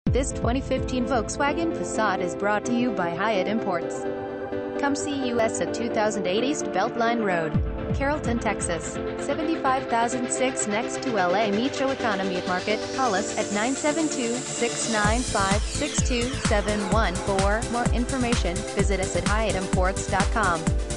This 2015 Volkswagen Passat is brought to you by Hyatt Imports. Come see us at 2008 East Beltline Road, Carrollton, Texas, 75006 next to LA Metro Economy Market. Call us at 972-695-6271. For more information, visit us at hyattimports.com.